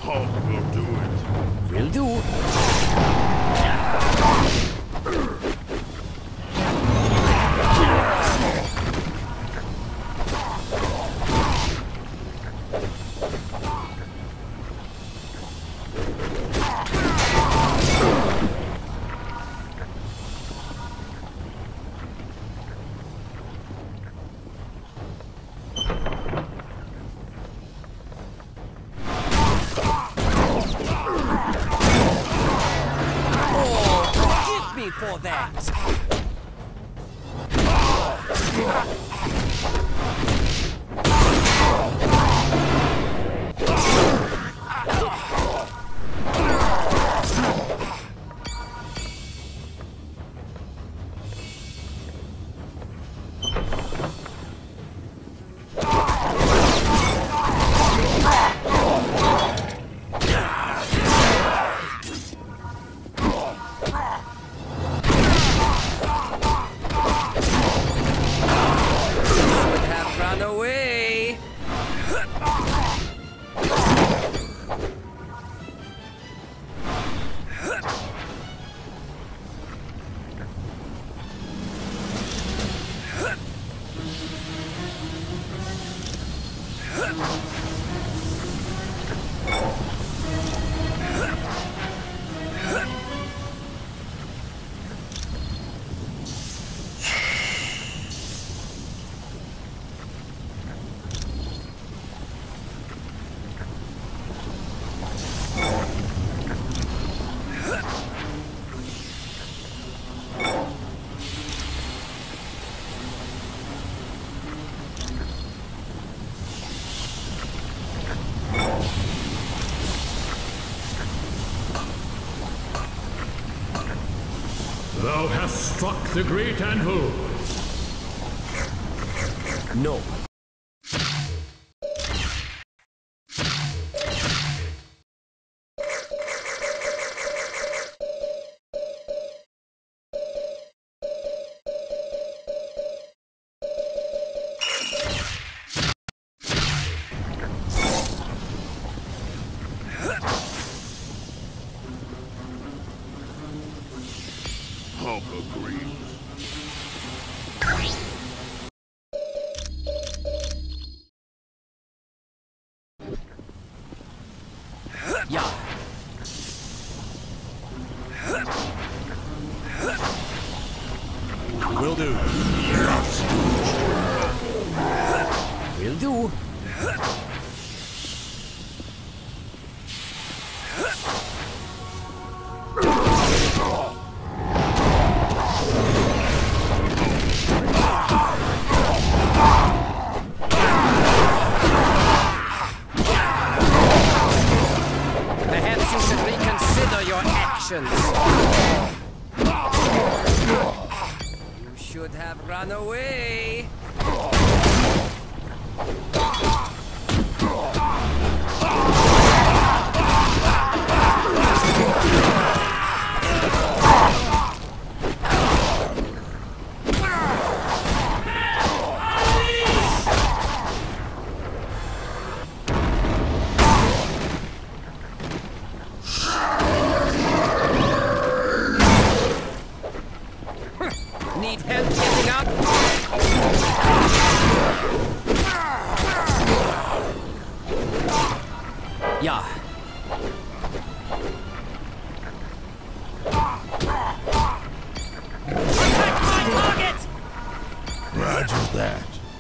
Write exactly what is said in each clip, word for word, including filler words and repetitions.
Hulk will do it. Will do. For that. Thou hast struck the great anvil. No. Hulk agrees. Yeah. Will do. Will do. Perhaps you should reconsider your actions. You should have run away. Need help getting up? Yeah. Attack my target! Roger that.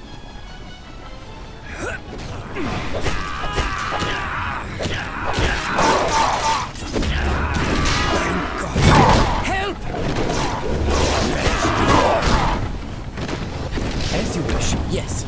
Help! As you wish. Yes.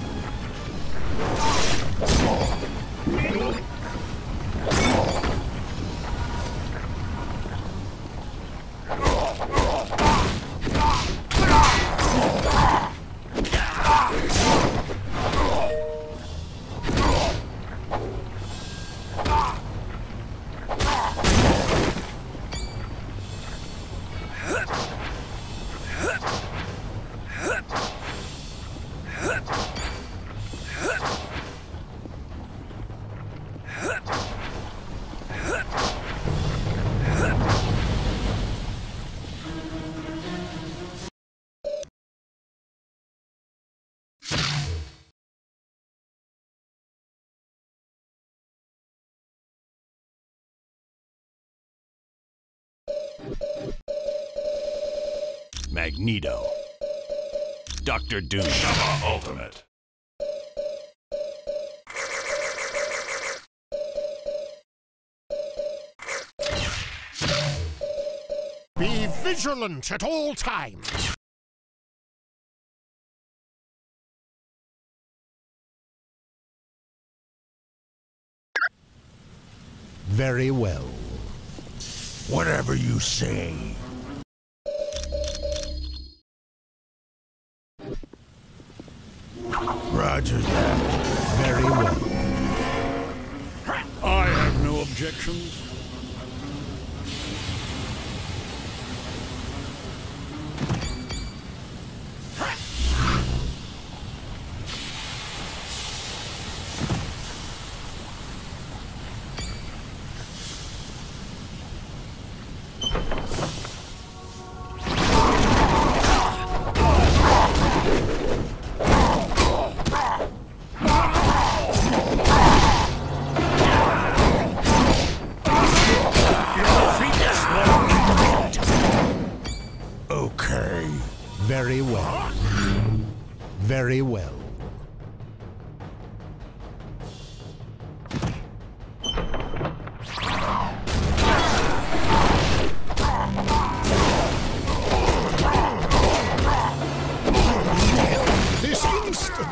Magneto. Doctor Doom. Gamma Ultimate. Be vigilant at all times. Very well. Whatever you say. Roger that. Very well. I have no objections. Okay. Very well. Very well. This instant.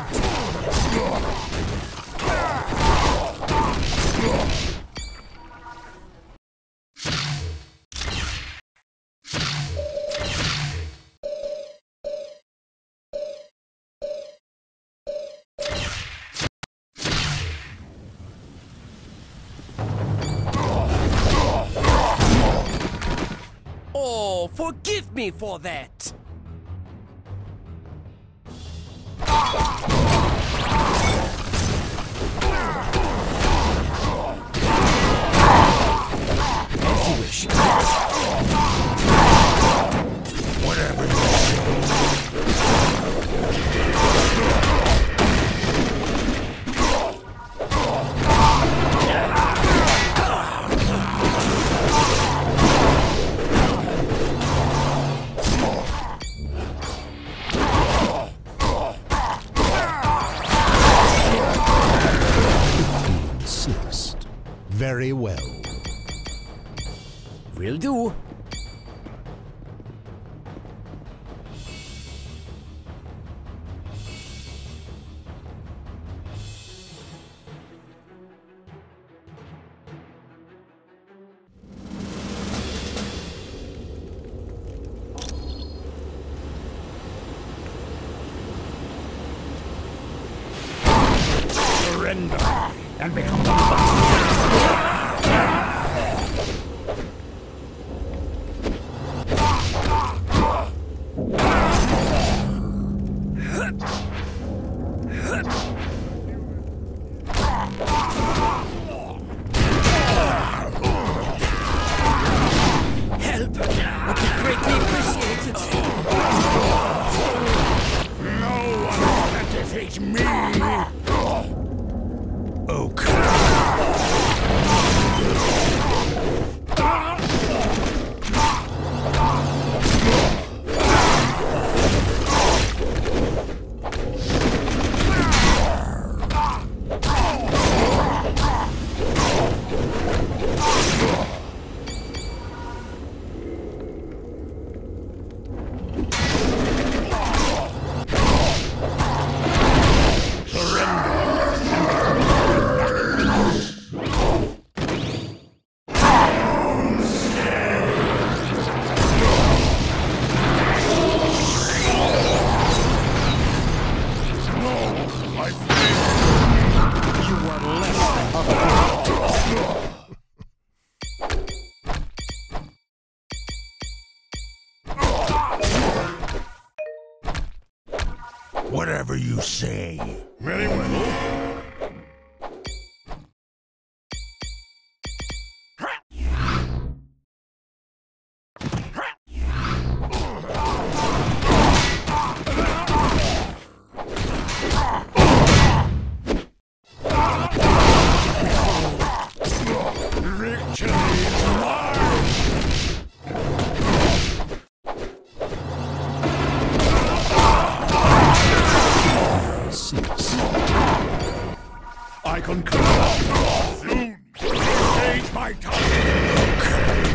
Oh, forgive me for that. As you wish. Whatever you say. Insist. Very well. Will do. Surrender and become the Help would be greatly appreciated. No one can defeat me! Okay. Whatever you say. Very well. Victory is mine! I concur. Soon, engage my time.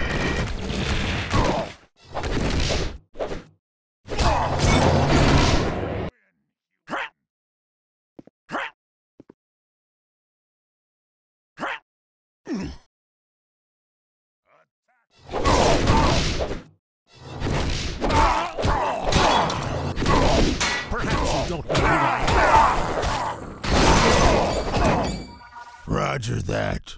Perhaps you don't know who I am. Roger that.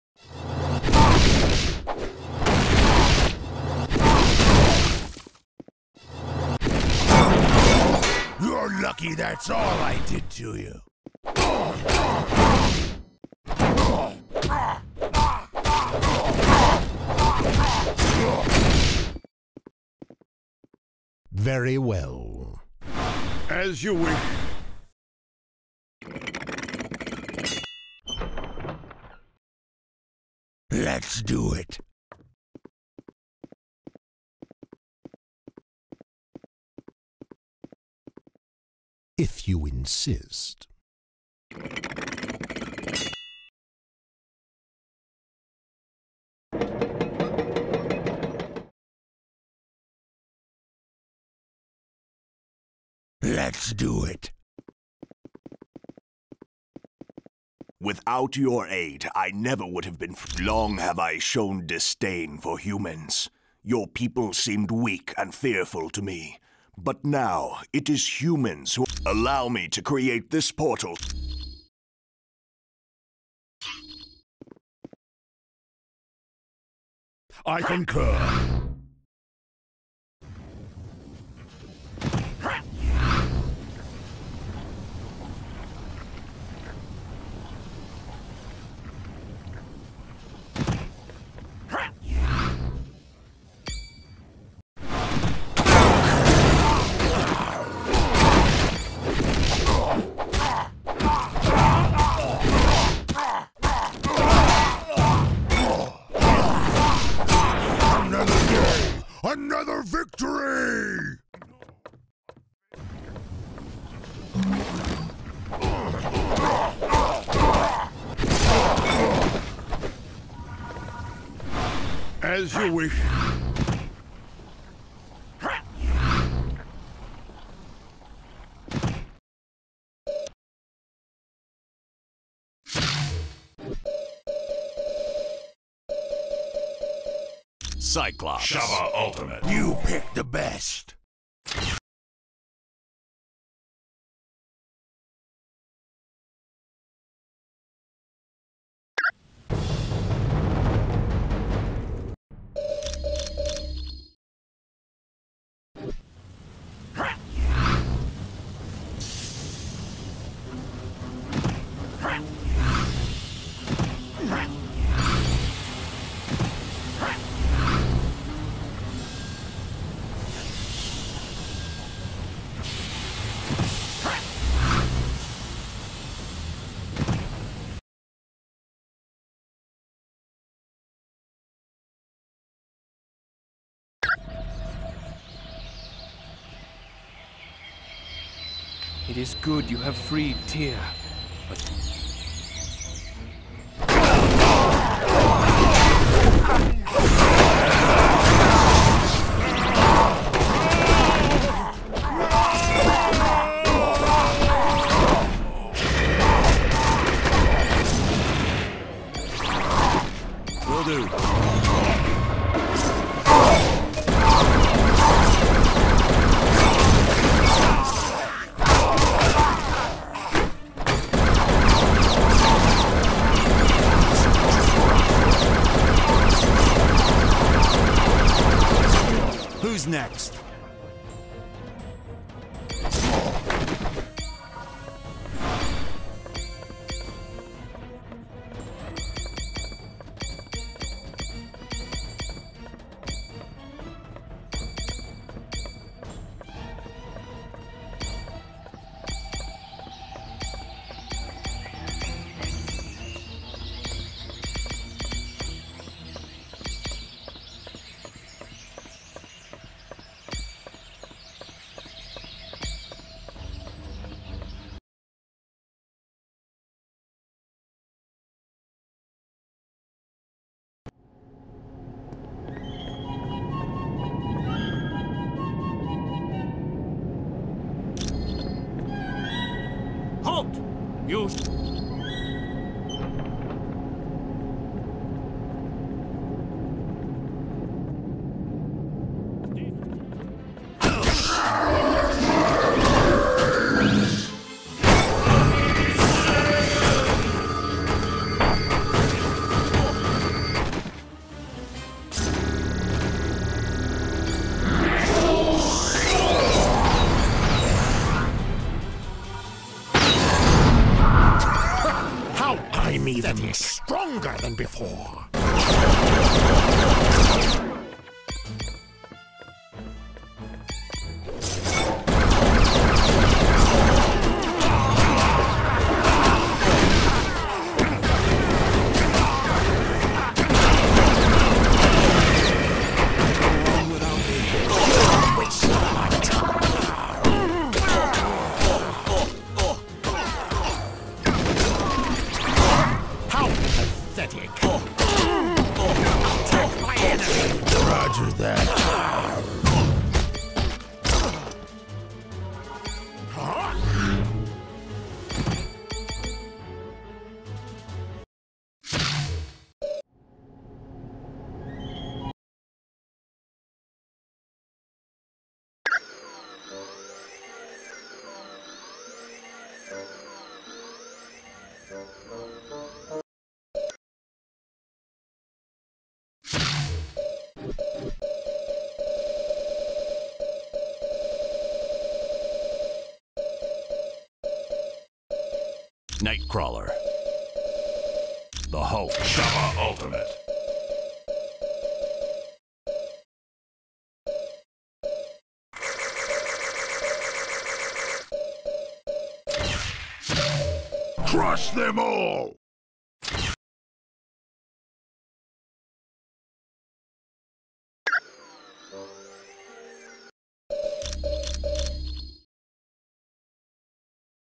You're lucky that's all I did to you. Very well. As you wish. Let's do it. If you insist. Let's do it. Without your aid, I never would have been. F Long have I shown disdain for humans. Your people seemed weak and fearful to me. But now, it is humans who allow me to create this portal. I concur. Another victory! As you wish. Cyclops. Shava Ultimate. You picked the best. It is good you have freed Tyr, but... Will do. Who's next? You... I'm even stronger than before. Pathetic. Attack my enemy. Roger that. Nightcrawler. The Hulk. Shava Ultimate. Crush them all!